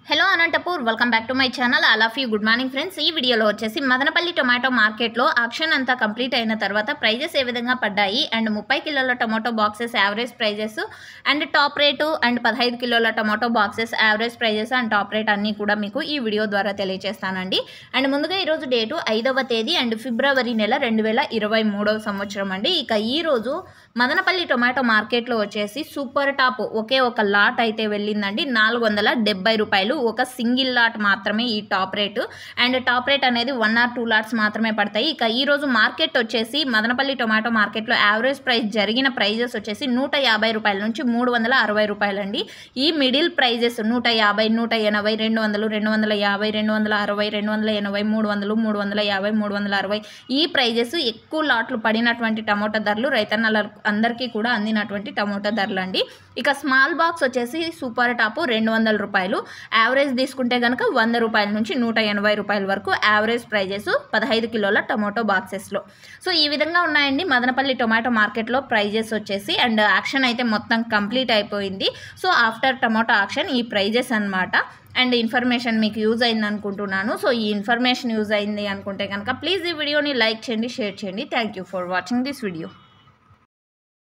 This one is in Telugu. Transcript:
Hello Anantapur welcome back to my channel. All of you good morning friends. ఈ వీడియోలో వచ్చేసి మదనపల్లి టొమాటో మార్కెట్లో ఆక్షన్ అంతా కంప్లీట్ అయిన తర్వాత ప్రైజెస్ ఏ విధంగా పడ్డాయి అండ్ 30 కిలోల tomato boxes average prices and top rate and 15 కిలోల tomato boxes average prices and top rate అన్నీ కూడా మీకు ఈ వీడియో ద్వారా తెలియజేస్తానండి. అండ్ ముందుగా ఈరోజు డేటు 5వ తేదీ అండ్ ఫిబ్రవరి నెల 2023వ సంవత్సరం అండి. ఇక ఈరోజు మదనపల్లి టొమాటో మార్కెట్లో వచ్చేసి సూపర్ టాప్ ఒకే ఒక లాట్ అయితే వెళ్ళిందండి. 470 రూపాయలు ఒక సింగిల్ లాట్ మాత్రమే ఈ top rate. And top rate అనేది 1 or 2 లాట్స్ మాత్రమే పడతాయి. ఇక ఈరోజు మార్కెట్ వచ్చేసి మదనపల్లి టొమాటో మార్కెట్లో యావరేజ్ ప్రైస్ జరిగిన ప్రైజెస్ వచ్చేసి 150 రూపాయల నుంచి 360 రూపాయలండి. ఈ మిడిల్ ప్రైజెస్ 150, 180, 200, 250, 260, 280, 300, 350, 360 ఈ ప్రైజెస్ ఎక్కువ లాట్లు పడినటువంటి టమోటా ధరలు, రైతన్నల అందరికీ కూడా అందినటువంటి టమోటా ధరలు అండి. ఇక స్మాల్ బాక్స్ వచ్చేసి సూపర్ టాప్ 200 రూపాయలు, యావరేజ్ తీసుకుంటే కనుక 100 రూపాయల నుంచి 180 రూపాయల వరకు యావరేజ్ ప్రైజెస్ 15 కిలోల టొమాటో బాక్సెస్లో. సో ఈ విధంగా ఉన్నాయండి మదనపల్లి టొమాటో మార్కెట్లో ప్రైజెస్ వచ్చేసి. అండ్ యాక్షన్ అయితే మొత్తం కంప్లీట్ అయిపోయింది. సో ఆఫ్టర్ టొమాటో యాక్షన్ ఈ ప్రైజెస్ అన్నమాట. అండ్ ఇన్ఫర్మేషన్ మీకు యూజ్ అయింది అనుకుంటున్నాను. సో ఈ ఇన్ఫర్మేషన్ యూజ్ అయింది అనుకుంటే కనుక ప్లీజ్ ఈ వీడియోని లైక్ చేయండి, షేర్ చేయండి. Thank you for watching this video.